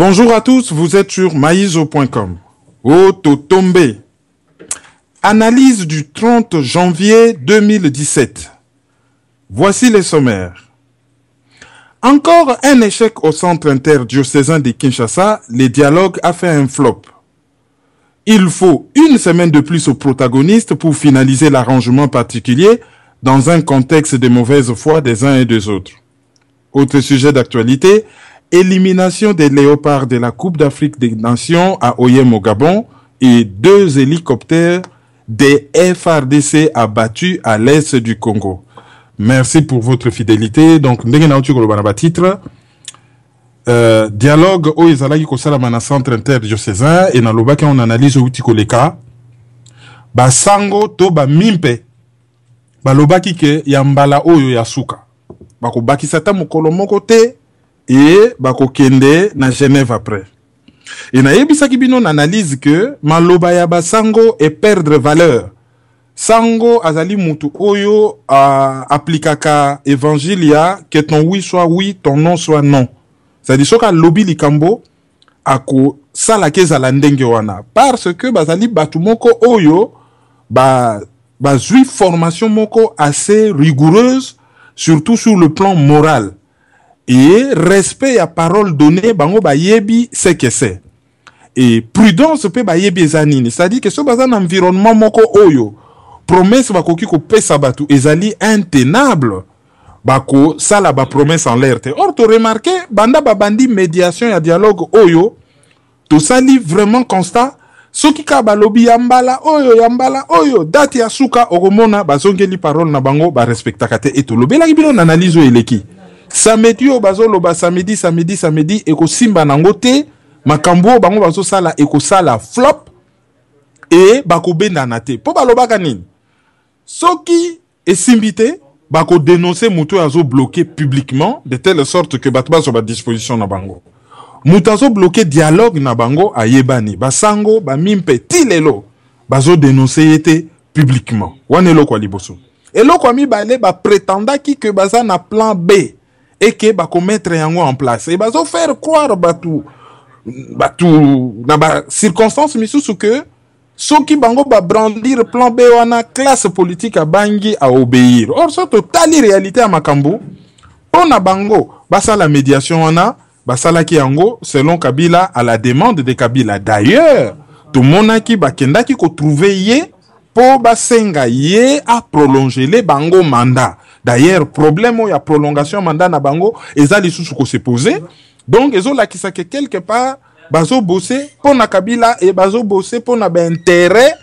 Bonjour à tous, vous êtes sur maïzo.com. Ototombe. Analyse du 30 janvier 2017. Voici les sommaires. Encore un échec au centre interdiocésain de Kinshasa, le dialogue a fait un flop. Il faut une semaine de plus aux protagonistes pour finaliser l'arrangement particulier dans un contexte de mauvaise foi des uns et des autres. Autre sujet d'actualité, élimination des léopards de la Coupe d'Afrique des Nations à Oyem au Gabon et 2 hélicoptères des FARDC abattus à l'est du Congo. Merci pour votre fidélité. Donc, titre dialogue au ezalaki kosalama na centre interdiocésain et na lobaki on analyse outi koleka basango to ba mimpe balobaki ke ya mbala oyo ya suka bako bakisata mokolo moko te et bako kende na Genève après. Et na yebisaki bino na analyse que maloba ya basango et perdre valeur. Sango azali mutu oyo aplikaka evangelia que ton oui soit oui, ton non soit non. C'est-à-dire soka lobi likambo ako sala kezala ndenge wana parce que bazali batu moko oyo zui formation moko assez rigoureuse surtout sur le plan moral et respect à parole donnée bango ba yebi c'est que c'est et prudence pe ba yebi ezanini c'est-à-dire que so bazan environnement moko oyo promesse bakoki ko pesa batu ezali intenable bako sala ba promesse en l'air te. Or to remarqué banda babandi médiation ya dialogue oyo to sali vraiment constat soki ka balobi yambala oyo date ya suka okomona bazongeli parole na bango ba respectaka te et to lobelaki bino na analyse eleki samedi o bazoloba samedi eko simba nango te makambo bango bazo sala eko sala flop et bako benda na te po balobaka nini soki esimbite bako dénoncer mutu azo bloqué publiquement de telle sorte que batba sur ba disposition na bango mutu azo bloqué dialogue na bango ayebani basango ba mimpe tilelo bazo dénoncer yete publiquement wanelo kwa liboso elo kwa mibale ba prétendaki que baza na plan B et que bako mettre yango en place et bazo faire croire batu na ba circonstances misusu que soki bango ba brandir plan B wana classe politique a bangi a obéir. Or so totali réalité à makambo pona bango basa la médiation wana basala ki yango selon Kabila à la demande de Kabila. D'ailleurs tout monaki bakendaki ko trouver ye po basenga ye a prolonger les bango mandat. D'ailleurs problème o ya prolongation mandat na bango ezali susu ko se poser. Donc ezo la kisa que quelque part bazo bosser pour na Kabila et bazo bosser pour na intérêt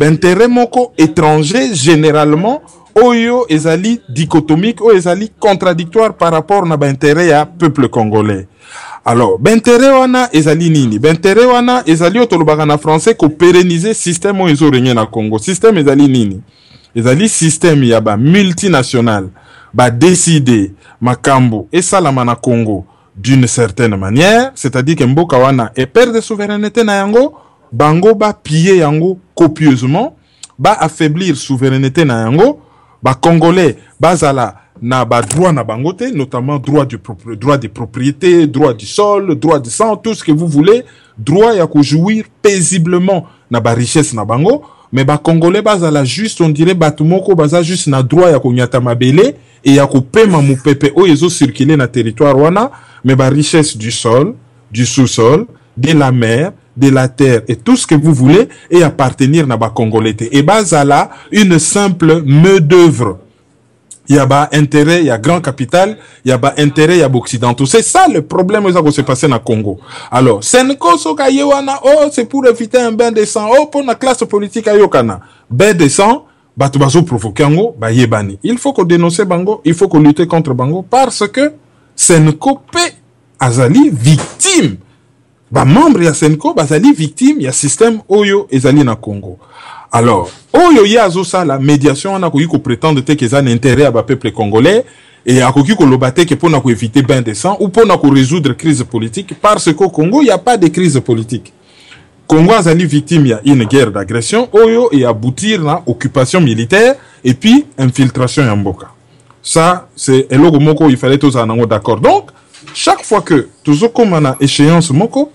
moko étranger généralement oyo ezali dichotomique o ezali contradictoire par rapport na intérêt ya peuple congolais. Alors intérêt wana ezali nini? Intérêt wana ezali otolobaka na français ko pérenniser système o ezo régner na Congo. Système ezali nini? Ezali système ya ba multinational ba décider makambo et salama na Congo d'une certaine manière, c'est-à-dire que mboka wana et perdre souveraineté na yango, bango ba piller yango copieusement, ba affaiblir souveraineté na yango, ba congolais bazala na ba droit na bangote, notamment droit de propriété, droit du sol, droit du sang, tout ce que vous voulez, droit ya ko jouir paisiblement na ba richesse na bango, mais ba congolais bazala juste on dirait batumoko baza juste na droit ya ko nyata mabele et ya ko pema mupepe o ezo circuler na territoire wana. Mais la richesse du sol, du sous-sol, de la mer, de la terre et tout ce que vous voulez et appartenir à la Congolais. Et bazala une simple main d'œuvre. Il y a pas intérêt, il y a grand capital, il y a pas intérêt, il y a occidentaux. C'est ça le problème qui s'est passé dans le Congo. Alors, Senko Sokayewana, oh, c'est pour éviter un bain de sang, oh, pour la classe politique ayokana. Bain de sang, batu bazo provoquer ngo, ba yebani. Il faut qu'on dénonce bango, il faut qu'on lutte contre bango parce que Senko pe azali victime. Ba membre ya Senko bazali victime ya système oyo ezali na Congo. Alors, oyo ya azosa la médiation on a ko prétendre te que ça n'intérêt à ba peuple congolais et a ko lobate que pour na ko éviter bain de sang ou pour na ko résoudre crise politique parce qu'au Congo il y a pas de crise politique. Congo azali victime ya une guerre d'agression oyo et aboutir na occupation militaire et puis infiltration ya mboka. Ça, c'est un logo moko, il fallait tous en avoir d'accord. Donc, chaque fois que tous comme on a échéance moko,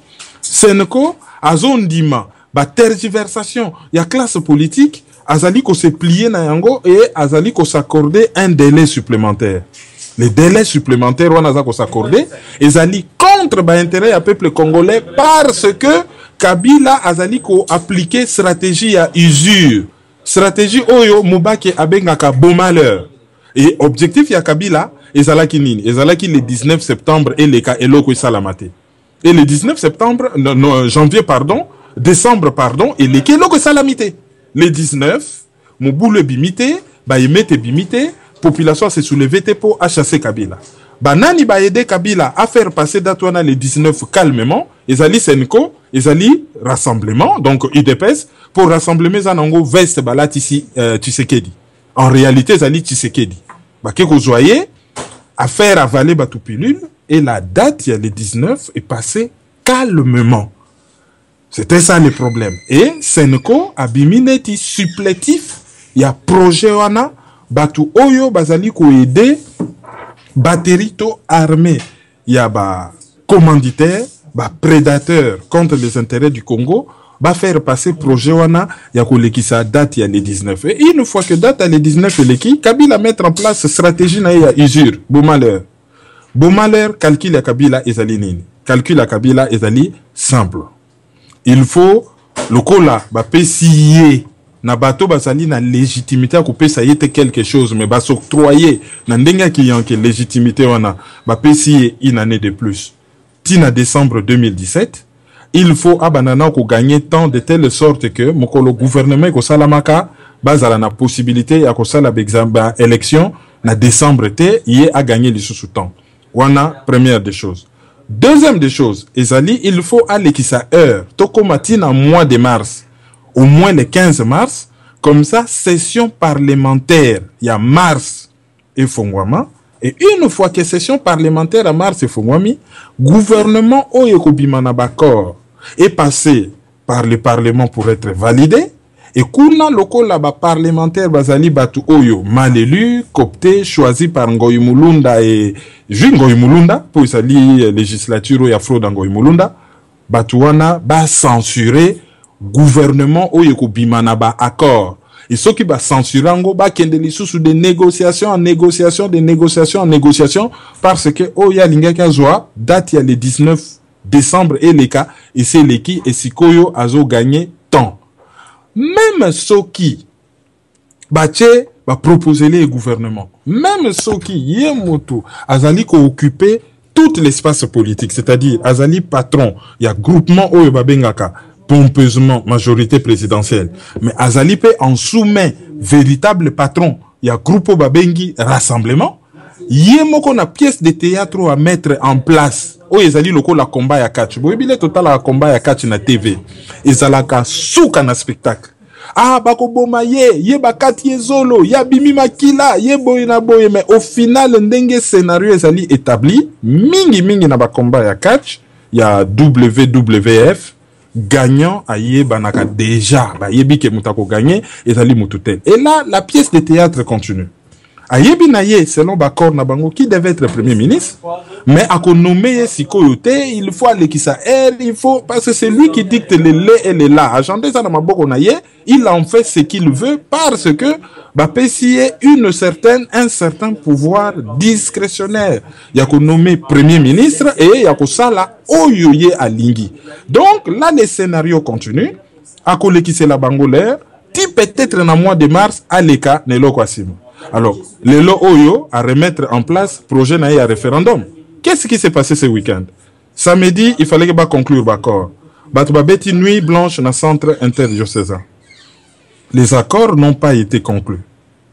Seneko azondima ba tergiversation ya classe politique azali ko se plier na yango et azali ko s'accorder un délai supplémentaire. Les délais supplémentaires on a ko s'accorder ezali contre ba intérêt ya peuple congolais parce que Kabila azali ko appliquer stratégie ya usure. Stratégie oyo Mubaki abengaka bon malheur. Et objectif ya Kabila ezalaki nini? Ezalaki le 19 septembre et les cas eloko salamate. Et le 19 septembre, janvier, pardon, décembre, pardon, et les keloko salamité. Le 19, Moboule bimité, Bayemete bimité, population s'est soulevée pour chasser Kabila. Banani ba aider Kabila à faire passer Datouana le 19 calmement, Ezali Senko, Ezali rassemblement, donc UDPS, pour rassembler Zanango Veste Balatisi Tshisekedi. En réalité, Ezali Tshisekedi. Que vous voyez, à faire avaler Batou pilule, et la date, il y a le 19, est passée calmement. C'était ça le problème. Et Senko, Abimineti supplétif, il y a projet wana, Batou Oyo, Bazali ko aider, batterie armée, il y a ba commanditaire, ba prédateur contre les intérêts du Congo, va faire passer projet wana, il y a qui sa date, il y a le 19. Et une fois que date, il y a le 19, il y a Kabila mettre en place stratégie, il y a usure, bon malheur. Bon malheur, calcul à Kabila ezali nini. Calcul à Kabila ezali simple. Il faut le cola ba pesiye na bato basali na légitimité à couper ça y était quelque chose mais ba s'octroyer na ndenga ki yanke légitimité wana ba pesiye une année de plus. Tina décembre 2017, il faut abanana ko gagner temps de telle sorte que mokolo gouvernement ko salamaka bazala na possibilité ya ko sala ba élection na décembre té y a gagner le sous-temps. Wana, première des choses. Deuxième des choses, Ezali, il faut aller qui sa heure. Toko matin en mois de mars, au moins le 15 mars, comme ça, session parlementaire, il y a mars et Fongwama. Et une fois que session parlementaire à mars et Fongwami, gouvernement Oyekobimana Bakor est passé par le parlement pour être validé. Et kuna loko là-bas parlementaire bazali batu oyo mal élu, coopté, choisi par Ngoyi Mulunda et Ngoyi Mulunda pour sali législature ya fraude Ngoyi Mulunda, batu wana ba censurer gouvernement oyo ko bimana ba accord. Et ceux qui ba censurer ngo ba kende lisusu de négociation en négociation, de négociation en négociation parce que oya linga kazwa date ya le 19 décembre et les cas et c'est les qui et sikoyo azo gagné temps. Même ceux qui va proposer les gouvernements, même ceux qui yemoto azali ko occuper tout l'espace politique, c'est-à-dire azali patron, il y a groupement oyo babengaka pompeusement majorité présidentielle, mais azali pe en soumet véritable patron, il y a groupe babengi rassemblement, yemoko na pièce de théâtre à mettre en place. Oyo ezali loko la combat ya catch. Boyebile total la combat ya catch na TV. Ezalaka souka na spectacle. Ah bako boma ye bakati zolo, ya bimi makila, ye boye na boye mais au final ndenge scénario ezali établi, mingi na ba combat ya catch, ya WWF gagnant aye banaka déjà, ba yebi ke mutako gagner ezali mututel. Et là la pièce de théâtre continue. Ayebi naye selon Bakor na bango qui devait être premier ministre, mais à qu'on nomme Sikoyote, il faut aller qui ça aide, il faut parce que c'est lui qui dicte les lait et les là. Agenda ça na maboko naye, il en fait ce qu'il veut parce que ba pesier un certain pouvoir discrétionnaire. Il y a qu'on nomme premier ministre et il y a qu'on sala oyoye alingi. Donc là les scénarios continuent. À qu'on qui c'est la bangolaire, ti peut-être dans le mois de mars à l'eka nelo kwasimo. Alors, le lo oyo à remettre en place projet naïe à référendum. Qu'est-ce qui s'est passé ce week-end? Samedi, il fallait que ba conclure d'accord. Batubabeti nuit blanche dans centre interdiocésain. Les accords n'ont pas été conclus.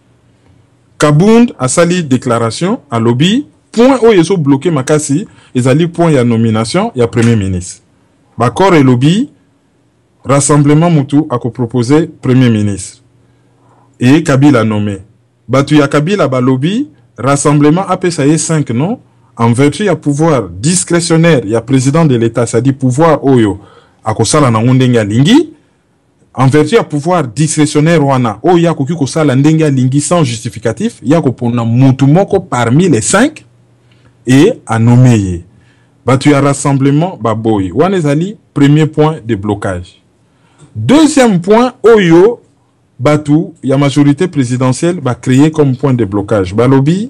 Kabound a sali déclaration à lobby. Point oyo so bloqué makasi. Ils allaient point ya nomination ya premier ministre. Bakor et lobby. Rassemblement Moutou a proposé premier ministre. Et Kabila nommé. Batu ya Kabila ba lobby, rassemblement APSAE 5 non, en vertu ya pouvoir discrétionnaire, ya président de l'État, c'est-à-dire pouvoir oyo, akosala na ndenga lingi, en vertu ya pouvoir discrétionnaire wana, oyo ya koki kosala ndenga lingi sans justificatif, ya kopona mutu moko parmi les 5, et a nommé. Batu ya rassemblement baboy. Wana ezali premier point de blocage. Deuxième point, oyo batu ya majorité présidentielle va créer comme point de blocage. Balobi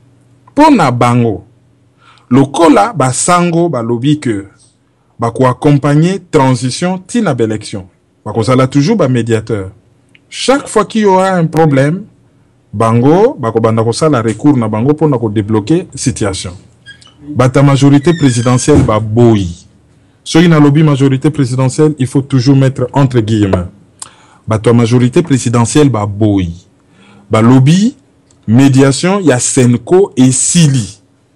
pona bango. Lokola basango balobi que bako accompagner transition tina élection. Bako sala toujours ba médiateur. Chaque fois qu'il y aura un problème, bango bako banda ko sala recours na bango pona ko débloquer situation. Bata majorité présidentielle ba boy. Ceux qui na lobby majorité présidentielle, il faut toujours mettre entre guillemets. Bata majorité présidentielle ba boy. Ba lobby médiation ya Senko et Sili.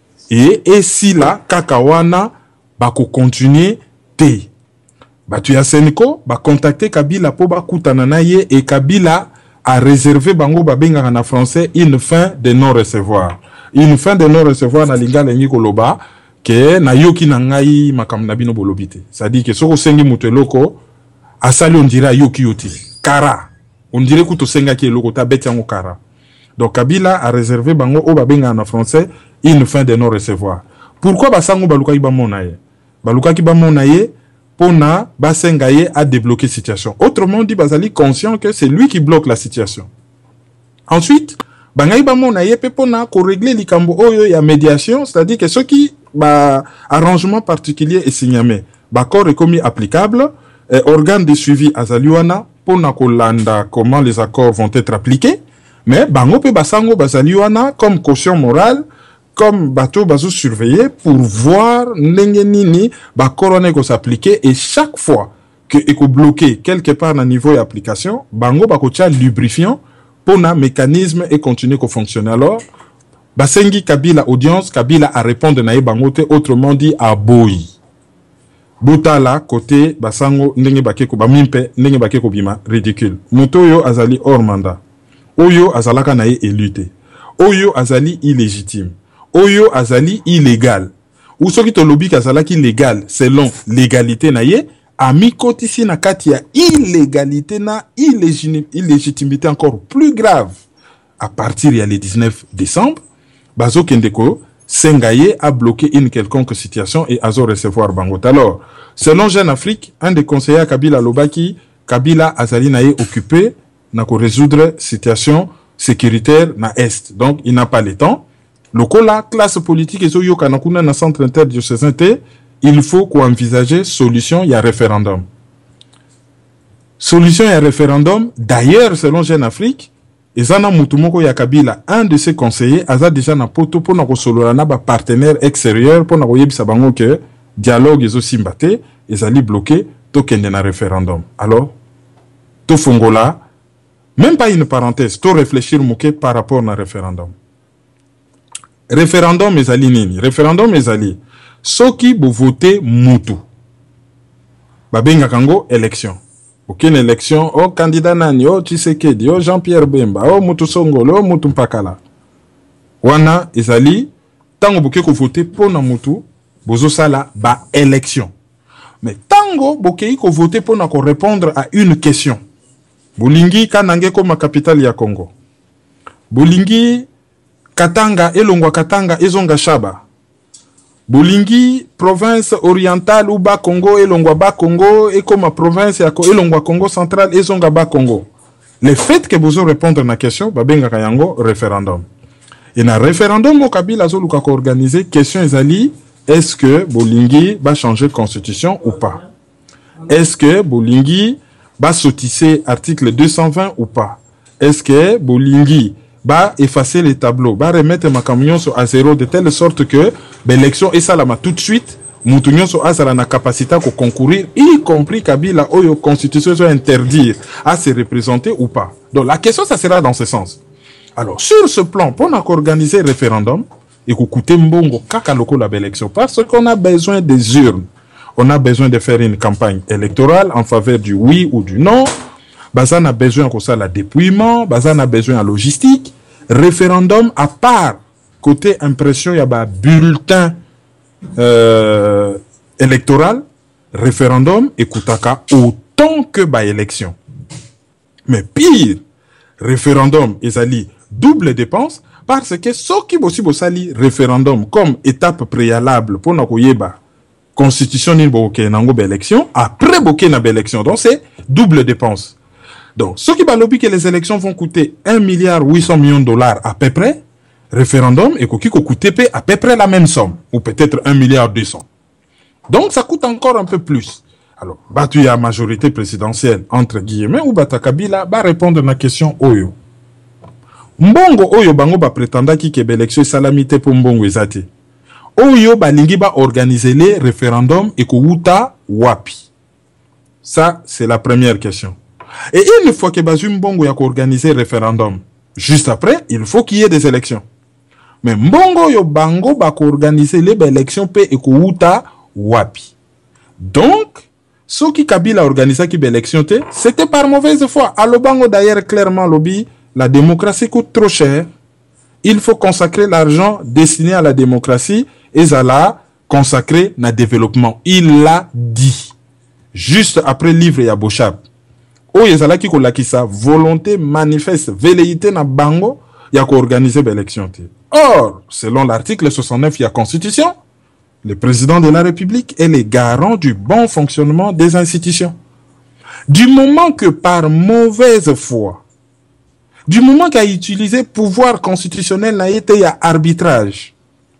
Et si là, Kakawana, bako continuer te. Batu ya Senko, ba contacter Kabila po ba kutananaye et Kabila a réservé bango babenga en français une fin de non-recevoir. Une fin de non-recevoir na linga lengi koloba ke na yoki na ngai makam na bino bolobite. C'est-à-dire que soko sengi muteloko asali on dirait yoki yoti. Kara. On dirait kuto senga ki eloko ta beti yango kara. Donc Kabila a réservé bango o babenga en français une fin de non-recevoir. Pourquoi basango baluka ki bamonaye? Baluka ki bamonaye pona basengaye a débloquer situation. Autrement dit, bazali conscient que c'est lui qui bloque la situation. Ensuite, bangayi bamonaye pe pona ko régler likambo oyo ya médiation, c'est-à-dire que ceux qui ba arrangement particulier et signamé, accord est commis applicable, organe de suivi azaliwana pona ko landa comment les accords vont être appliqués. Mais bango pe basango bazaliwana comme caution morale, comme bateau bazo surveiller pour voir ndenge nini ba corona ko s'appliquer et chaque fois que eko bloqué quelque part na niveau d'application, bango ba ko tia lubrifiant pour na mécanisme et continuer ko fonctionner. Alors basengi Kabila audience, Kabila a répondre na bango te, autrement dit à boy. Botala côté basango ndenge bakeko ba mimpe ndenge bakeko bima ridicule. Moto yo azali hors mandat. Oyo azalaka na éluté. Oyo azali illégitime. Oyo azali illégal. Ou soki to lobby azalaki légal selon légalité na ye, ami kotisi na kati ya illégalité na illégitimité encore plus grave. À partir ya le 19 décembre, bazo kendeko sengaye a bloqué une quelconque situation et azo recevoir bangot. Alors, selon Jeune Afrique, un des conseillers à Kabila Lobaki, Kabila azali na ye occupé na ko résoudre situation sécuritaire na Est. Donc, il n'a pas le temps. Lokola, classe politique et soyoka nakuna na centre interdiocésain te, il faut qu'on envisager solution, il y a référendum. Solution, il y a référendum. D'ailleurs, selon Jeune Afrique, Ezana Mutumoko Yakabila, un de ses conseillers, a déjà na poto pour na sololana ba partenaire extérieur pour na yebisa bango que dialogue est aussi mbaté, ezali bloqué, to kende na référendum. Alors, to fongola, même pas une parenthèse, to réfléchir mouké par rapport na référendum. Référendum ezali nini? Référendum ezali soki bo voter mutu. Babenga kango élection. Aucune élection, oh candidat nani, oh Tshisekedi, oh Jean-Pierre Bemba, oh Mutu Songolo, oh Mutu Mpakala. Wana ezali tango boke ko voter pona mutu, bozo sala ba élection. Mais tango boke ko voter pona ko répondre à une question. Bolingi kanange koma capitale ya Congo. Bolingi Katanga, elongwa Katanga, ezonga Shaba. Bolingi, province orientale ou bas Congo, elongwa bas Congo, et comme province yako, elongwa Congo central, ezonga bas Congo. Le fait que vous répondre à la question, babenga kayango, référendum. Et na référendum, au Kabila Zoluka ko organisé, question ezali, est-ce que Bolingi va changer constitution ou pas? Est-ce que Bolingi va sautisser article 220 ou pas? Est-ce que Bolingi va effacer les tableaux, va remettre ma camion à zéro de telle sorte que l'élection est salama tout de suite, Moutounion so azala na capacité de concourir, y compris Kabila Oyo constitution soit interdire à se représenter ou pas. Donc la question ça sera dans ce sens. Alors sur ce plan, pour organiser un référendum, et qu'on coûte mbongo kaka loko la élection, parce qu'on a besoin des urnes, on a besoin de faire une campagne électorale en faveur du oui ou du non. Bazan a besoin de ça, la dépouillement, Bazan a besoin de logistique. Référendum, à part côté impression, il y a un bulletin électoral, référendum, écoutaka autant que ba élection. Mais pire, référendum, ezali double dépense, parce que ce qui aussi sali référendum comme étape préalable pour nakoyeba constitution ni boké nango élection, après boké na élection. Donc c'est double dépense. Donc ceux qui balobent que les élections vont coûter 1,8 milliard à peu près, référendum et qui coûter à peu près la même somme, ou peut-être 1,2 milliard. Donc ça coûte encore un peu plus. Alors, il y a majorité présidentielle, entre guillemets, ou Bata Kabila va répondre à la question Oyo. Mbongo Oyo bango ba prétenda ki ke élection salamité pour Mbongo ezate. Oyo balingi ba organiser les référendums et kouta wapi. Ça, c'est la première question. Et une fois que Bazu Mbongo a organisé référendum, juste après, il faut qu'il y ait des élections. Mais Mbongo yo bango ba organiser les élections pe et kouta wapi. Donc, ce qui Kabila a organisé qui élection, c'était par mauvaise foi. À l'Obango d'ailleurs clairement lobby, la démocratie coûte trop cher. Il faut consacrer l'argent destiné à la démocratie et ça l'a consacré na développement. Il l'a dit. Juste après le livre Yabochab. Oh yezala ki kolakisa volonté manifeste velléité na bango ya ko organiser l'élection. Or, selon l'article 69 de la Constitution, le président de la République est le garant du bon fonctionnement des institutions. Du moment que par mauvaise foi, du moment qu'a utilisé pouvoir constitutionnel n'a été à arbitrage,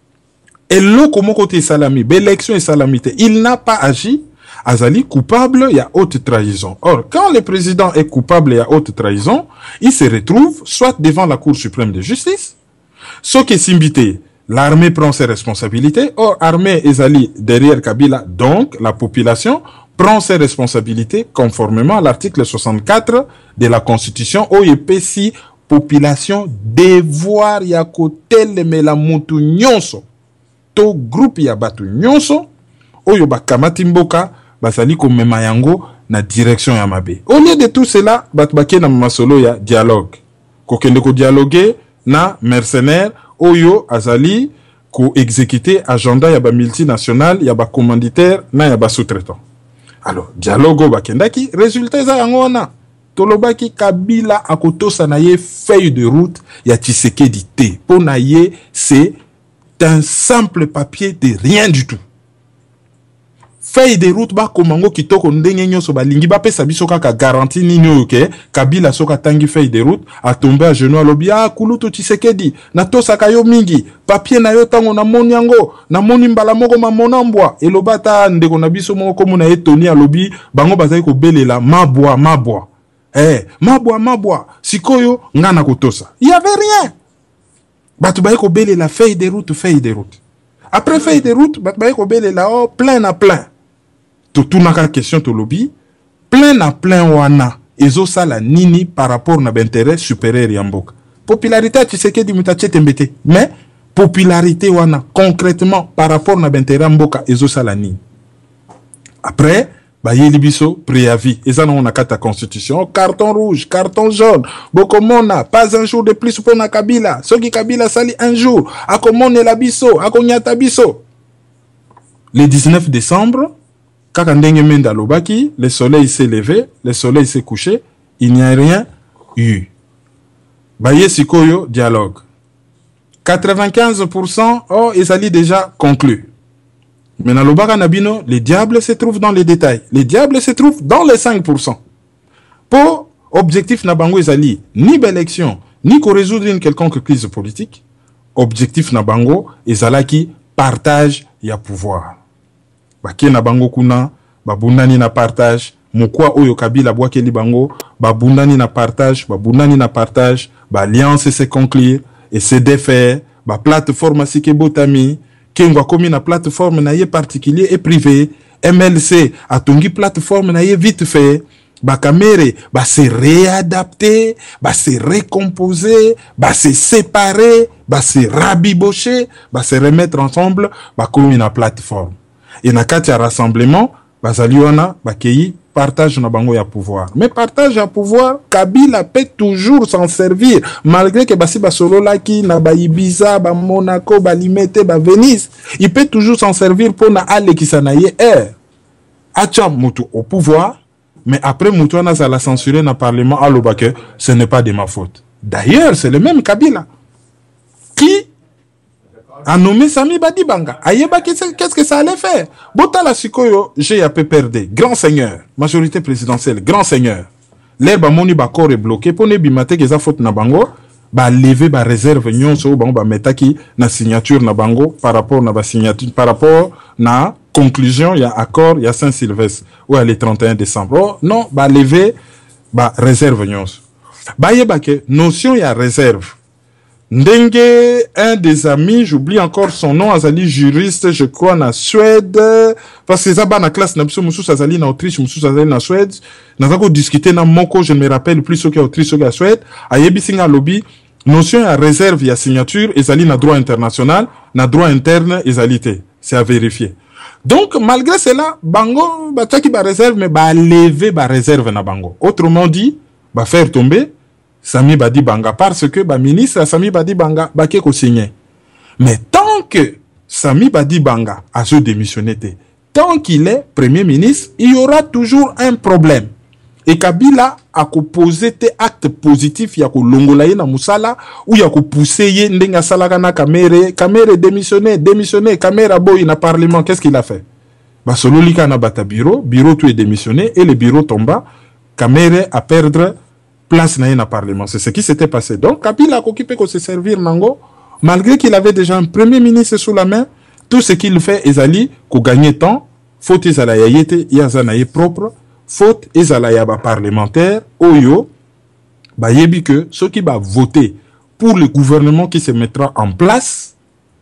et l'eau comme côté salami, l'élection est salamité, il n'a pas agi, Azali coupable, il y a haute trahison. Or, quand le président est coupable, il y a haute trahison, il se retrouve soit devant la Cour suprême de justice, ce qui est simbité. L'armée prend ses responsabilités. Or, l'armée est derrière Kabila. Donc, la population prend ses responsabilités conformément à l'article 64 de la Constitution. Où il peut si population devoir ya côté mais la mutu nyonso. To groupe ya batu nyonso. Où il ba kamatimboka basali komema yango na direction ya mabe. Au lieu de tout cela, batbake na masolo ya dialogue. Kokende ko dialoguer na mercenaire. Oyo azali ko exécuter agenda yaba multinational yaba commanditaire na yaba sous-traitant. Alors dialogue bakendaki résultat za yango wana tolobaki Kabila akotosa na ye feuille de route ya Tshisekedi te. Po na ye c'est un simple papier de rien du tout. Feuille de route ba komango kitoko ndenge nyoso ba lingi ba pesa biso kaka garantie nini oke Kabila soka tangi feuille de route a tombé à genoux alobi ah kulutu Tshisekedi na tosaka yo mingi papier na yo tango na moni yango na moni mbala moko ma monambwa elobata ndeko na biso moko komo na etoni alobi bango bazali ko belela mabwa mabwa sikoyo ngana kotosa il y avait rien batu ba ko belela feuille de route après feuille de route batu ba ko belela oh plein à plein. Tout naka question to lobby plein à plein wana ezo sala nini par rapport na intérêt supérieur ya mboka popularité Tshisekedi mutache tembete mais popularité wana concrètement par rapport na intérêt mboka ezo sala nini après ba yeli biso préavis ezana on a kata constitution carton rouge carton jaune bokomona pas un jour de plus pour na Kabila soki Kabila sali un jour akomone la biso akonyata biso le 19 décembre Kaka ndenge menda lobaki, le soleil s'est levé, le soleil s'est couché, il n'y a rien eu. Baye sikoyo, dialogue. 95%, oh, ils allaient déjà conclu. Mais dans lobaka nabino, les diables se trouvent dans les détails. Les diables se trouvent dans les 5%. Pour objectif nabango ezali, ni l'élection, ni qu'on résoudre une quelconque crise politique. Objectif nabango ezalaki partage ya pouvoir. Baki na bango kuna, babundani na partage, mukwa oyo Kabila bwakeli bango, babundani na partage, ba alliance se conclure, et se défaire, ba plateforme sike botami, kengwa komi na plateforme na ye particulier et privé, MLC atongi plateforme na ye vite fait, ba kamere, ba se réadapter, ba se recomposer, ba se séparer, ba se rabibocher, ba se remettre ensemble, ba komi na plateforme. Et na kati ya rassemblement, bazali wana bakei partage na bango ya pouvoir. Mais partage ya pouvoir, Kabila peut toujours s'en servir malgré que basi basolo laki na ba Ibiza, ba Monaco, ba Limete, ba Venise, il peut toujours s'en servir pour na ale kisana ye acha mutu au pouvoir, mais après mutu wana za la censurer na parlement alobake, ce n'est pas de ma faute. D'ailleurs, c'est le même Kabila qui a nommé Sami Badibanga. Ayeba, qu'est-ce que ça allait faire? Botala Sikoyo, j'ai PPRD, grand seigneur, majorité présidentielle, grand seigneur. L'herbe moni bakor est bloqué, pour ne bimate que ça faute na bango, ba lever ba réserve nyonso, ba metaki na signature na bango par rapport na ba signature, par rapport na conclusion, il y a accord, il y a Saint-Sylvestre, ou à le 31 décembre. Oh, non, ba lever ba réserve nyonso. Ba yeba ke notion ya réserve. Ndenge, un des amis, j'oublie encore son nom, Azali juriste, je crois, na Suède, parce que ça va na classe, na biso Moussous Azali na Autriche, Moussous Azali na Suède, na zako discuter na Moko, je ne me rappelle plus ce qui est Autriche, ce qui est Suède, ayebi singa lobby, notion ya réserve, ya signature, ezali na droit international, na droit interne, ezalité. C'est à vérifier. Donc, malgré cela, bango, ba tchaki ba réserve, mais ba lever ba réserve na bango. Autrement dit, ba faire tomber, Sami Badibanga, parce que ba ministre Sami Badibanga ba ko signé. Mais tant que Sami Badibanga a se démissionné, tant qu'il est premier ministre, il y aura toujours un problème. Et Kabila a posé des actes positifs, il y a longolaye na musala ou il y a pousser ndenga salaka na Kamere démissionné, Kamere boy na parlement, qu'est-ce qu'il a fait? Ba solo lika na bata bureau tout est démissionné et le bureau tomba, Kamere a perdre place na na parlement. C'est ce qui s'était passé. Donc Kabila a occupé de se servir nango, malgré qu'il avait déjà un premier ministre sous la main, tout ce qu'il fait ezali ko gagner temps, faute ezala yayete yazanaye propre, faute ezala yaba parlementaire oyo ba yebi que ceux qui va voter pour le gouvernement qui se mettra en place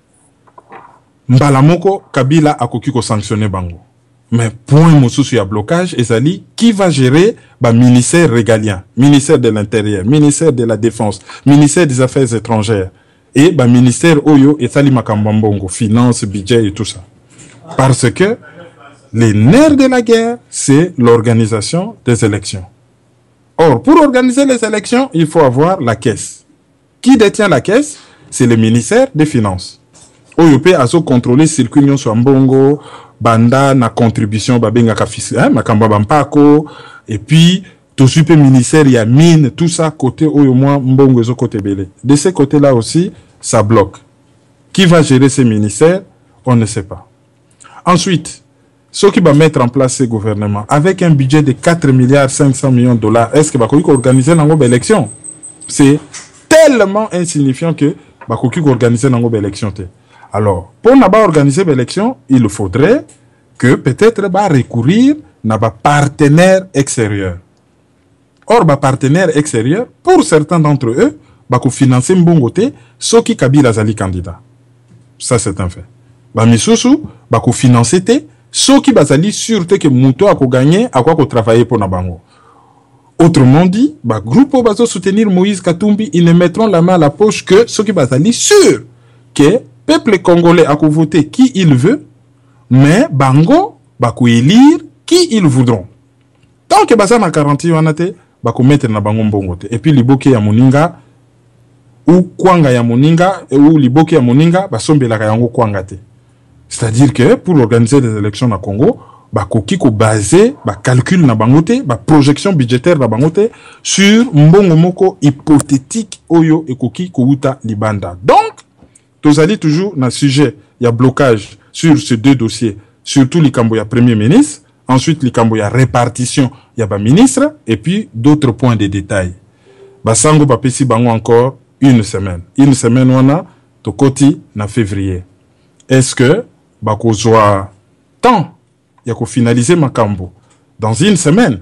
mbalamoko Kabila a koki ko sanctionner bango. Mais point mosusu ya blocage ezali qui va gérer ba ministère régalien, ministère de l'intérieur, ministère de la défense, ministère des affaires étrangères et ba ministère oyo ezali makambambongo, finance, budget et tout ça. Parce que les nerfs de la guerre, c'est l'organisation des élections. Or, pour organiser les élections, il faut avoir la caisse. Qui détient la caisse? C'est le ministère des Finances. Oyopé a contrôlé circuit sur Mbongo, banda na contribution babenga ka makamba bampako et puis tout suite ministère il y a mine tout ça côté oyo moi Mbongo zo côté belé. De ce côté-là aussi, ça bloque. Qui va gérer ces ministères? On ne sait pas. Ensuite, ceux qui vont mettre en place ces gouvernements avec un budget de 4 milliards 500 millions de dollars, est-ce que va organiser une élection? C'est tellement insignifiant que va organiser une élection. Alors, pour organiser l'élection, il faudrait que peut-être va recourir à un partenaire extérieur. Or, un partenaire extérieur, pour certains d'entre eux, va financer mbongote ceux qui Kabila zali candidat. Ça, c'est un fait. Va misusu va financer ceux qui bazali sûr que Mouto a gagné, à quoi travailler pour Nabango. Autrement dit, bah, groupe bazo soutenir Moïse Katumbi, ils ne mettront la main à la poche que ceux qui bazali sûr que peuple congolais a voté qui il veut, mais Bango va élire qui ils voudront. Tant que baza na 40 wanate, va mettre na Bango mbongote. Et puis liboke ya moninga ou kwanga ya moninga ou liboke ya moninga va sombela yango kwanga te. C'est-à-dire que pour organiser des élections au Congo, bah koki ko basé, bah calcul na bangote, bah projection budgétaire na bangote sur mbongo moko hypothétique oyo et koki ko uta libanda. Donc, tous allez toujours dans sujet, il y a blocage sur ces deux dossiers, surtout likambo ya premier ministre, ensuite likambo ya répartition, il y a ba ministre et puis d'autres points de détail. Bah sango ba pesi bango encore une semaine. Une semaine wana to koti na février. Est-ce que bakozwa temps ya ko finaliser makambo dans une semaine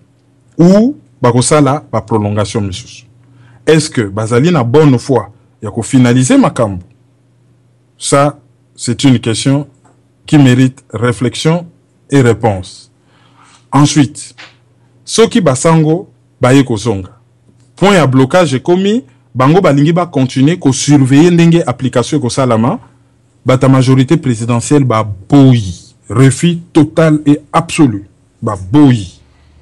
ou bakosala ba prolongation misusu? Est-ce que bazali na bonne foi ya ko finaliser makambo? Ça, c'est une question qui mérite réflexion et réponse. Ensuite, ceux qui basango baye kozonga. Point à blocage commis, bango balingi ba continuer ko surveiller ndenge application ko salama. Ta majorité présidentielle ba boyi, refus total et absolu, ba boyi.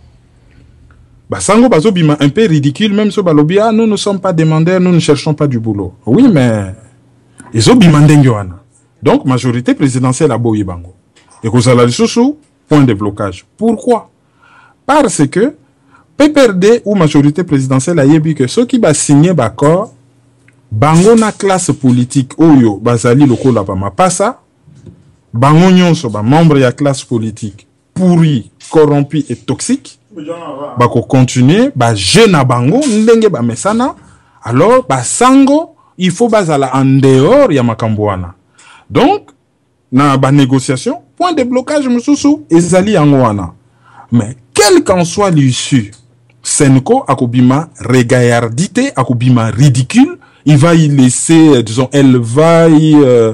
Sango bazo bima un peu ridicule, même so balobi, ah, nous ne sommes pas demandeurs, nous ne cherchons pas du boulot. Oui, mais ils ont bimandé wana. Donc majorité présidentielle a boyi bango. Et que ça la sous point de blocage. Pourquoi? Parce que PPRD ou majorité présidentielle a yebi que ceux qui va signer d'accord bango na classe politique oyo bazali lokola ba mapasa bango nyonso ba membre ya classe politique pourri, corrompu et toxique bako continuer ba jeune bango ndenge ba mesana alors ba sango il faut bazala en dehors ya makambo wana. Donc na ba négociation point de blocage mususu ezali yango wana. Mais quel qu'en soit l'issue, Senko akobima regaillardité, akobima ridicule, il va y laisser, disons, elle va y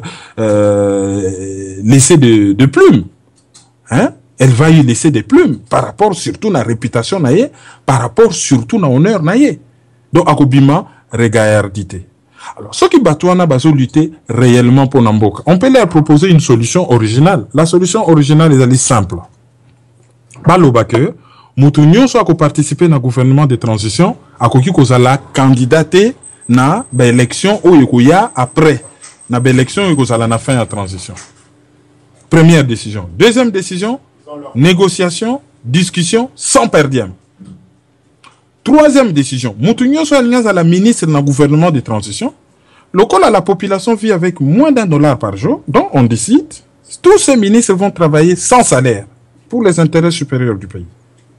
laisser de plumes. Hein? Elle va y laisser des plumes par rapport surtout à la réputation naïe, par rapport surtout à l'honneur naïe. Donc akobima regaillardité. Alors, ceux qui batouana baso lutter réellement pour Namboka, on peut leur proposer une solution originale. La solution originale est simple. Balobake, mutu nyonso ako participer na gouvernement de transition, akoki kozala candidaté na ba élection oyo koya après na ba élection oyo kozala na fin ya transition. Première décision. Deuxième décision, négociation, discussion sans perdiem. Troisième décision, mutu nyonso alinga la ministre na gouvernement de transition, local la population vit avec moins d'$1 par jour, donc on décide, tous ces ministres vont travailler sans salaire pour les intérêts supérieurs du pays.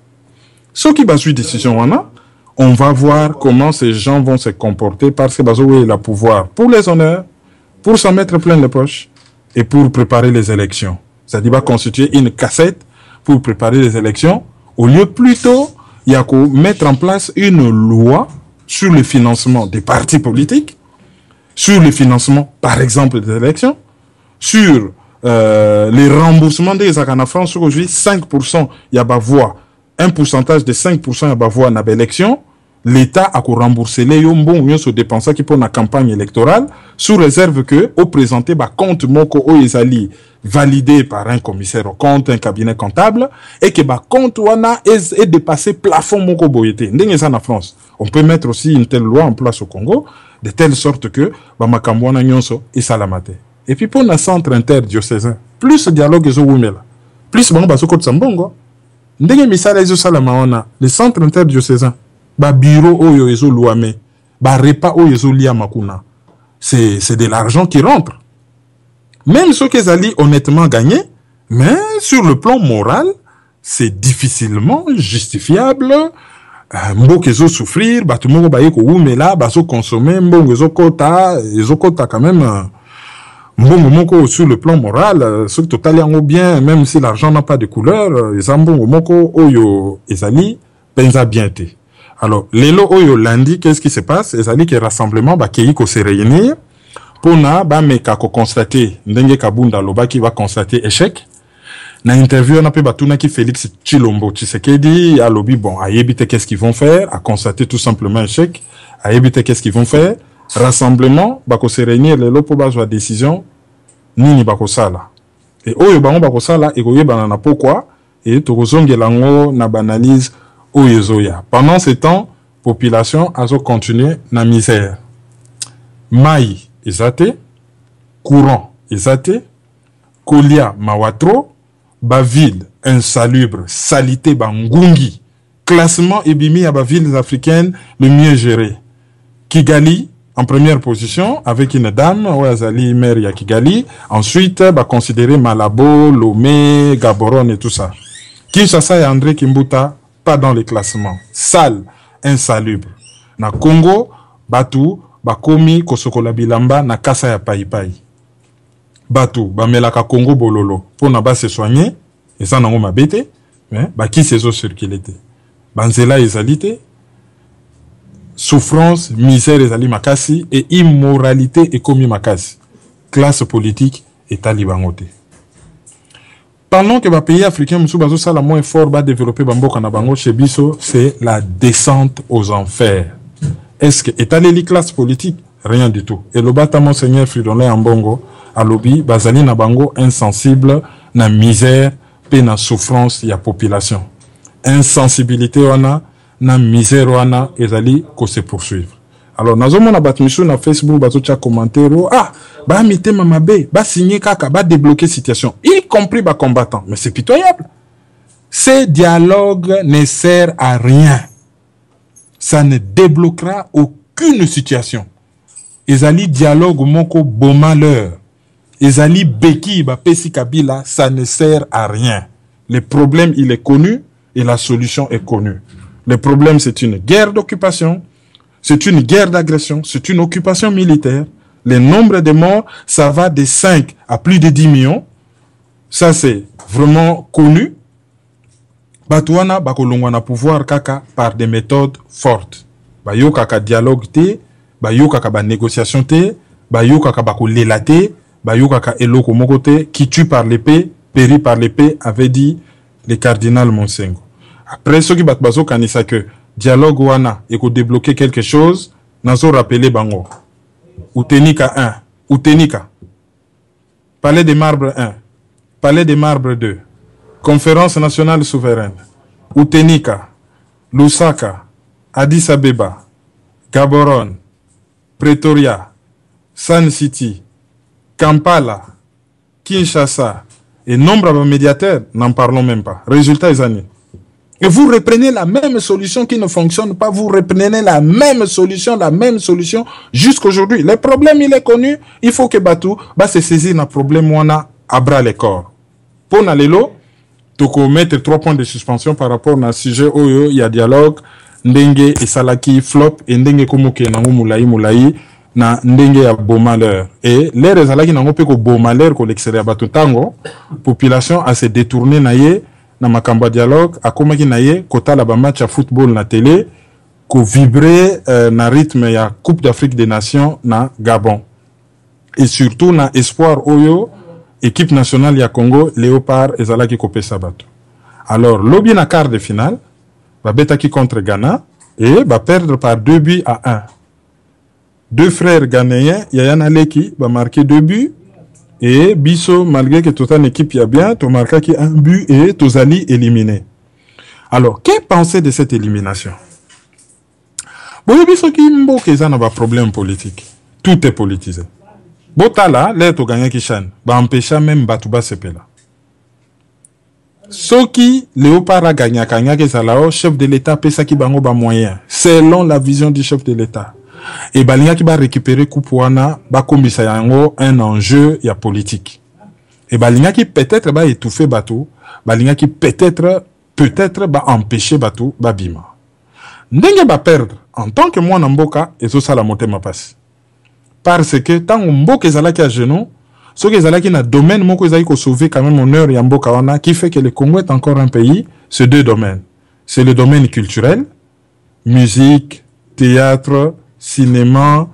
Ce qui va suivre décision, on va voir comment ces gens vont se comporter parce que Bazoé a le pouvoir pour les honneurs, pour s'en mettre plein les poches et pour préparer les élections. C'est-à-dire va constituer une cassette pour préparer les élections. Au lieu plutôt, il y a qu'à mettre en place une loi sur le financement des partis politiques, sur le financement, par exemple, des élections, sur les remboursements des actes en France, aujourd'hui, 5%, il y a voix, un pourcentage de 5%, il y a voix dans l'élection. L'État a remboursé les bon se dépenser qui pour la campagne électorale, sous réserve que, au présenté, compte moko o ezali validé par un commissaire au compte, un cabinet comptable, et que compte wana est dépassé plafond moko boyete. Ndenge ça en France. On peut mettre aussi une telle loi en place au Congo, de telle sorte que, makambo wana nyonso et salamate. Et puis pour le centre interdiocésain, plus dialogue ezo wumela, plus bango basoko tsambongo. Ndenge misala ezo salama wana, le centre interdiocésain, ba bureau oyo ezo louame, ba repas oyo ezo lia makuna. C'est de l'argent qui rentre. Même ceux qui ont honnêtement gagné, mais sur le plan moral, c'est difficilement justifiable. Mbok ezo souffrir, batumongo baye ko wumela, baso consommer, mbongo ezo kota quand même. Mbongo moko sur le plan moral, ce total yango bien, même si l'argent n'a pas de couleur, les mbongo moko oyo ezali penza bien te. Alors, lelo oyo lundi, qu'est-ce qui se passe? Ezali que rassemblement ba kei ko se réunir pour na ba meka ko constater ndenge kabunda loba qui va constater échec. Na interview on a pe batuna ki Félix Tshilombo Tshisekedi a lobby bon, a yebite qu'est-ce qu'ils vont faire, a constater tout simplement échec, a yebite qu'est-ce qu'ils vont faire. Rassemblement bako se réunir lelo po bazwa décision nini bako sala et oyo bango bako sala ekoyebana na pourquoi et tokozongela ngo na banalise oyo zoya. Pendant ce temps population azo continuer na misère, mai ezate, courant ezate, kolia mawatro, ba ville insalubre, salité bangungi, classement ebimi à ba villes africaines le mieux géré. Kigali en première position avec une dame, Ouazali maire ya Kigali. Ensuite, considérer Malabo, Lomé, Gaborone et tout ça. Kinshasa et André Kimbuta, pas dans les classements. Sale, insalubre. Na Congo, Batu, Bakomi, Kosokola Bilamba, na Kasa ya Paipai. Batu, Bamelaka Congo Bololo. Pour na se soigner, et ça n'a pas bête, mais qui ces eaux circulité. Banzela ezalité. Souffrance, misère ezali makasi et immoralité ekomi makasi. Classe politique et talibangote. Pendant que les pays africains musu bazo sala moins fort ba développer bamboka na bango chez biso, c'est la descente aux enfers. Est-ce que étaler les classes politiques? Rien du tout. Et le bata monseigneur Fridolin Ambongo a lobby bazali na bango insensible na misère pe na souffrance ya population. Insensibilité wana na misère wana ezali ko se poursuivre. Alors nazomona batmisu na Facebook bazocha commentaire ba mitema mabe ba signer kaka ba débloquer situation y compris ba combattants, mais c'est pitoyable. Ces dialogues ne servent à rien. Ça ne débloquera aucune situation. ezali dialogue moko bomaleur, ezali beki ba pesi Kabila, ça ne sert à rien. Le problème il est connu et la solution est connue. Le problème c'est une guerre d'occupation, c'est une guerre d'agression, c'est une occupation militaire. Le nombre de morts, ça va de 5 à plus de 10 millions. Ça c'est vraiment connu. Batouana bakolongwana pouvoir kaka par des méthodes fortes. Bayo kaka dialogue te, bayo kaka ba négociation te, bayo kaka bakolela te, bayo kaka eloko moko te, qui tue par l'épée, périt par l'épée, avait dit le cardinal Monsengo. Après ce qui bat bazo kanisa que dialogue wana eko débloquer quelque chose, nazo rappeler bango. Outenika 1, Outenika. Palais des Marbres 1, Palais des Marbres 2. Conférence nationale souveraine, Outenika, Lusaka, Addis Abeba, Gaborone, Pretoria, Sun City, Kampala, Kinshasa et nombre de médiateurs, n'en parlons même pas. Résultat, les années. Et vous reprenez la même solution qui ne fonctionne pas, vous reprenez la même solution jusqu'aujourd'hui. Le problème, il est connu, il faut que Batou se saisir d'un problème où on a à bras les corps. Pour Nalelo, toko mettre 3 points de suspension par rapport à un sujet où il y a dialogue, ndenge et salaki flop, et ndenge komoke nango moulaï, na ndenge ya beau malheur. Et les rezalaki nango pe ko beau malheur ko l'extérieur bato tango, population a se détourné naye, na makamba dialogue, a komaki naye, kota la ba match à football na télé, ko vibrer na rythme ya Coupe d'Afrique des Nations na Gabon. Et surtout na espoir oyo, équipe nationale ya Congo, Léopard et Zalaki Kopé Sabato. Alors, lobby na quart de finale, va betaki contre Ghana et va perdre par 2 buts à 1. 2 frères ghanéens, Yayana Leki, va marquer 2 buts et Bisso, malgré que toute une équipe y a bien, tu marqué qui 1 but et Tozali éliminé. Alors, que penser de cette élimination? Bon, Bisso qui mbo qu'ils ont un problème politique. Tout est politisé. Botala, l'air to gagner Kishan, ba empêcha même Batouba Sepela. Soki, Léopard a gagné Kanya Kesalao, chef de l'État, pesa ki bango ba moyen, selon la vision du chef de l'État. Et Balinga qui va récupérer Koupouana, ba kombisa yango un enjeu ya politique. Et Balinga qui peut-être va étouffer Batou, Balinga qui peut-être va empêcher Batou, Babima. Ndenge va perdre, en tant que moi Namboka, et ça la montée ma passe. Parce que tant que mboka ezalaki à genoux, ce que ezalaki na domaine moko ezalaki ko sauver quand même honneur ya mboka wana, qui fait que le Congo est encore un pays, c'est 2 domaines. C'est le domaine culturel, musique, théâtre, cinéma,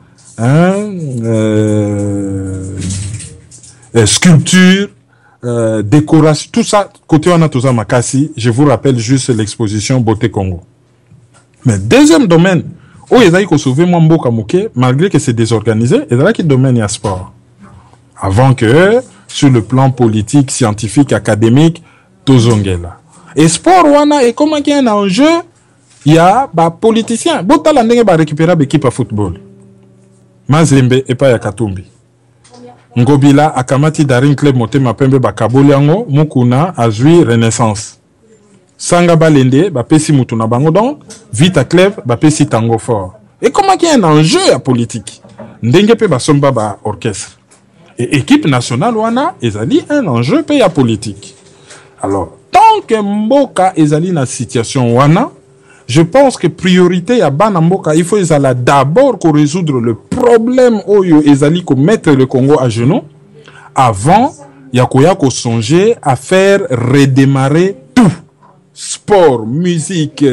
sculpture, décoration, tout ça, côté wana toza makasi, je vous rappelle juste l'exposition Beauté Congo. Mais deuxième domaine, où ils ont sauvé mon mboka moké, malgré que c'est désorganisé, ils ont qui domaine y a sport. Avant que, sur le plan politique, scientifique, académique, tozongela. Et sport, wana, et comment il y a un enjeu, il y a des politiciens. Botala ndenge ba récupérer l'équipe à football. Mazembe et pas ya Katumbi. Ngobila, akamati darin club motema pembe ba kaboliango, mukuna, azui renaissance. Sanga balende, ba pesi mutuna bango donc, Vita Clef, ba pesi tango fort. Et comment qu'il y a un enjeu à politique? Ndenge pe ba somba ba orchestre. Et équipe nationale wana, ezali un enjeu pe ya politique. Alors, tant que mboka ezali na situation wana, je pense que priorité ya bana mboka, il faut ezala d'abord qu'on résoudre le problème oyo ezali ko mettre le Congo à genoux, avant yakoya ko songer à faire redémarrer tout. Sport, musique,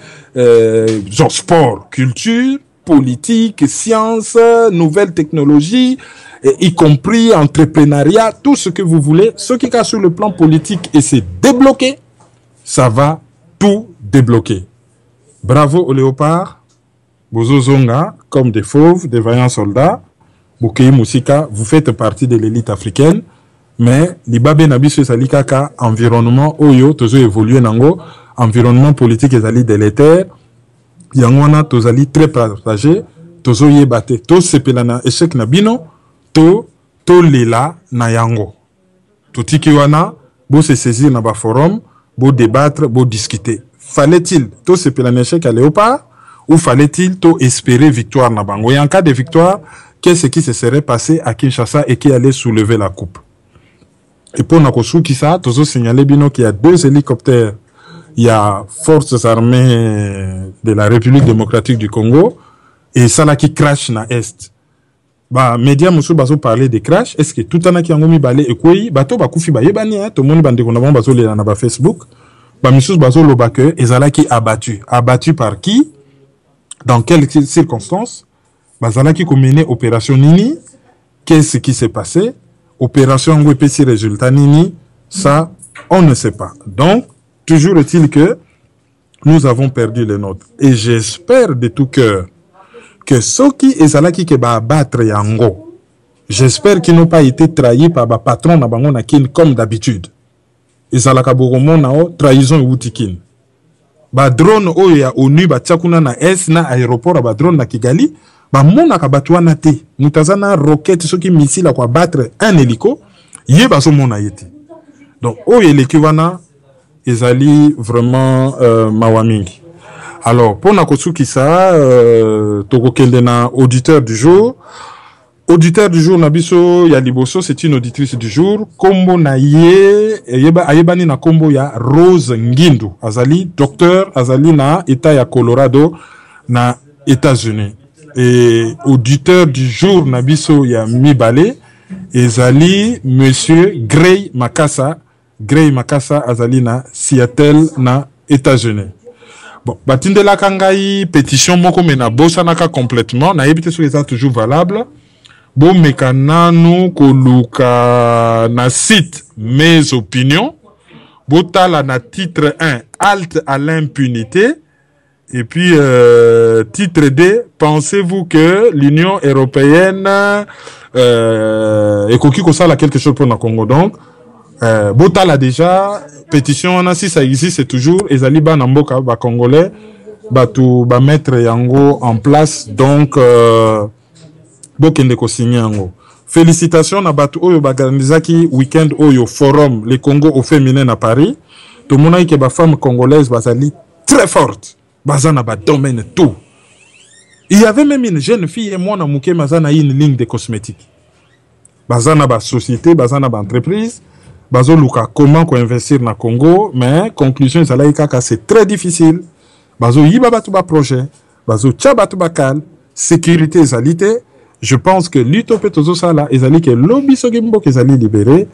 genre sport, culture, politique, sciences, nouvelles technologies, y compris entrepreneuriat, tout ce que vous voulez. Ce qui est sur le plan politique et c'est débloqué, ça va tout débloquer. Bravo au Léopard, Bozozonga, comme des fauves, des vaillants soldats, Boukei Moussika, vous faites partie de l'élite africaine. Mais libabe nabiso ezali kaka environnement oyo tozo évoluer nango, environnement politique ezali délétère, yango wana tozali très partagé, tozo yebate, to sepela na échec na bino, to lela na yango. Totiki wana bo se saisir na ba forum, bo débattre, bo discuter. Fallait-il to sepela na échec à Léopard ou fallait-il to espérer victoire na bango? Et en cas de victoire, qu'est-ce qui se serait passé à Kinshasa et qui allait soulever la coupe. Et pour Nakosu Kisa, toujours signalé Bino qu'il y a 2 hélicoptères. Il y a Forces armées de la République démocratique du Congo et ça là qui crash na Est. Bah, médias musu bazo parler de crash. Est-ce que tout en a qui angomi balé et quoi, bateau ba koufi ba yebani, tout le monde bande qu'on a bazo le na ba Facebook. Bah, musu bazo lo bake, et zala qui abattu. Abattu par qui? Dans quelles circonstances? Bah, zala qui mené opération Nini. Qu'est-ce qui s'est passé? Opération Ngwepesi résultat Nini. Ça, on ne sait pas. Donc, toujours est-il que nous avons perdu les nôtres. Et j'espère de tout cœur que ceux qui ezalaki ke ba abattre yango, j'espère qu'ils n'ont pas été trahis par ba patron na bango na kin comme d'habitude. Ezalaka bogomo na o trahison utikin. Ba drone oyo ya ONU ba tchakuna na S na aéroport ba drone na Kigali, ba mona ka batwana te. Mutazana roquette ceux qui missile kwa battre un hélico, yé ba so mona yeti. Donc oyo l'équivalent ezali vraiment mawamingi. Alors, pour Nakotsuki ça, Togo Kendena, auditeur du jour. Auditeur du jour, Nabiso Yaliboso, c'est une auditrice du jour. Kombo Naye, Ayebani na Kombo ya Rose Ngindu. Azali, docteur, Azali na État ya Colorado, na États-Unis. Et auditeur du jour, Nabiso ya Mibale, Ezali, monsieur Gray Makassa. Gray Makassa, Azali na Seattle, na États-Unis. Bon, batinde la kangai pétition moko mena bossa naka complètement na yebite sur les toujours valable. Bon mekana nous koluka na site mes opinions. Botala na titre 1 halte à l'impunité et puis titre 2 pensez-vous que l'Union européenne ekoki kosala quelque chose pour na Congo donc Botala déjà pétition on a si ça existe c'est toujours ezali ba namboka ba congolais ba tout ba mettre yango en place donc bokende ko signer yango. Félicitations na batu oyo ba organisaki week-end oyo forum les Congo au féminin à Paris. Tout le monde que ba femme congolaise bazali très forte. Bazana ba domaine tout. Il y avait même une jeune fille et moi na muke mazana une ligne de cosmétiques. Bazana ba société, bazana ba entreprise. Bazo luka comment qu'on investir na Congo, mais conclusion c'est très difficile. Bazo yiba batu ba projet, bazo tcha batu ba kal, sécurité ezalité. Je pense que l'utopie tozo sala ezali que lobby sogimbo kezali libéré,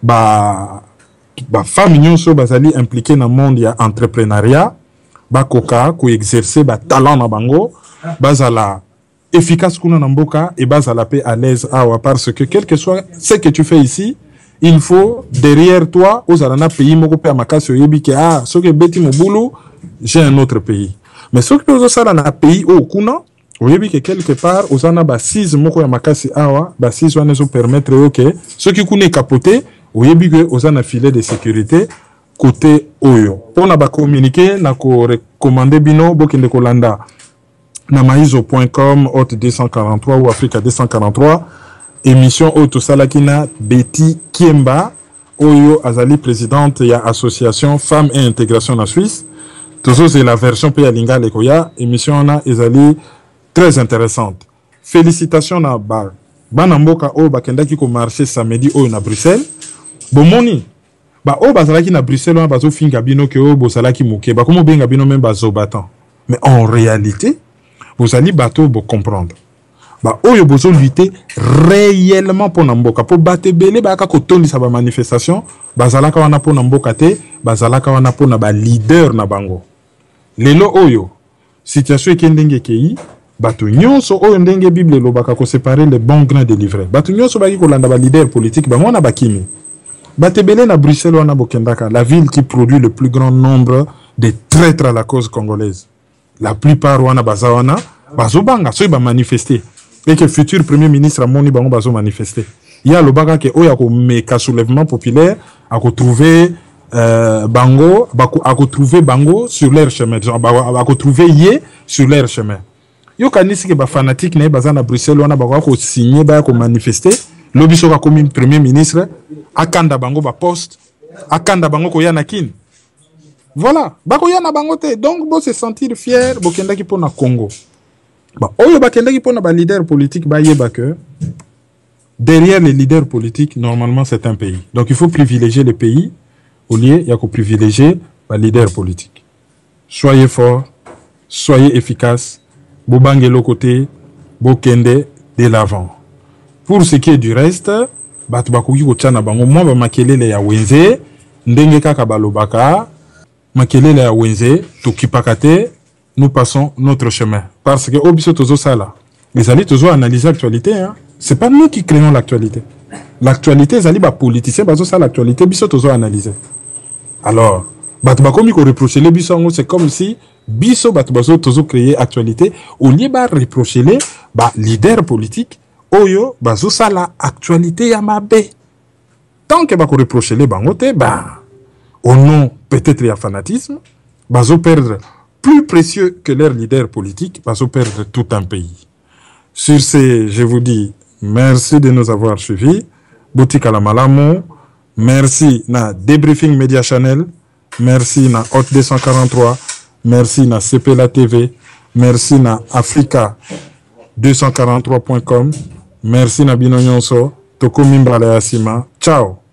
ba femme nyonso bazali impliqué na monde ya entrepreneuriat, ba koka ko exercer ba talent na bango, bazala efficace kuna na mboka et bazala paix à l'aise awa parce que quel que soit ce que tu fais ici, il faut derrière toi aux arana pays moko pe makasi oyebi ke ah soki beti mobulu j'ai un autre pays mais soki pe ozo sala na pays o kuna oyebi ke quelque part ozana ba 6 moko ya makasi awa ba 6 wana zo permettre OK soki kuna capoter oyebi ke ozana filet de sécurité côté oyo pona ba communiquer na ko recommander bino bokende kolanda na maizo.com hôte 243 ou Africa 243 émission Auto Salakina Betty Kiemba Oyo Azali présidente ya association Femmes et Intégration en Suisse. Toujours c'est la version P Alinga Lekoya émission na ezali très intéressante. Félicitations na ba banamboka o bakendaki ko marché samedi o na Bruxelles. Bomoni ba o bazalaki na Bruxelles on bazo finga bino ke o bosalaki muke ba komo benga bino même bazo battant. Mais en réalité vous allez bateau pour comprendre. Bah oyo bozo lutter réellement pour namboka pour battre belé ba ka ko tondisa ba manifestation bazalaka wana pour namboka te bazalaka wana pour na ba leader na bango lelo oyo situation ekendenge kei bato nyonso oyo ndenge bible lobaka ko séparer les bons grains de l'ivraie bato nyonso baki ko landa ba leader politique bango na bakimi batte belé na Bruxelles wana bokendaka la ville qui produit le plus grand nombre de traîtres à la cause congolaise la plupart wana bazawana bazobanga so ba manifester et que le futur premier ministre Amoni Bango bazo manifester. Il y a le baga qui oya ko meka soulèvement populaire a ko trouver Bango a ko trouver Bango sur leur chemin a ko trouver yé sur leur chemin. Yo kanisi ke ba fanatique na bazana Bruxelles wana ba ko signer ba ko manifester lobiso ka comme premier ministre akanda Bango ba poste akanda Bango ko yana kin. Voilà, ba ko yana Bango te donc bo se sentir fier bo kenda ki pona Congo. Bah, oyo bakendaki pona ba leader politique ba yeba que derrière les leaders politiques, normalement c'est un pays. Donc il faut privilégier le pays au lieu de privilégier les leaders politiques. Soyez forts, soyez efficaces, bobangelo côté, bokende de l'avant. Pour ce qui est du reste, batu bakoki kotiana bango moi ba makelele ya wenze ndenge kaka balobaka makelele ya wenze tokipakate, nous passons notre chemin parce que obiso tozo sala les alliés tozo analyser l'actualité hein. C'est pas nous qui créons l'actualité. L'actualité, c'est les politiciens, c'est l'actualité, biso tozo analyser. Alors, batubakomi ko reprocher les biso, c'est comme si biso batubazo tozo créer actualité au lieu de reprocher les leaders politiques, oyo bazo sala actualité ya mabe. Tant que bako reprocher les bangote, au nom peut-être ya fanatisme, bazo perdre plus précieux que leurs leaders politiques, bazo perdre tout un pays. Sur ce, je vous dis merci de nous avoir suivis. Boutique à la Malamo. Merci na Debriefing Media Channel. Merci na Hot 243. Merci na CPLA TV. Merci na Africa 243.com. Merci na Bino Nyonso. Toko Mimbala Yasima. Ciao.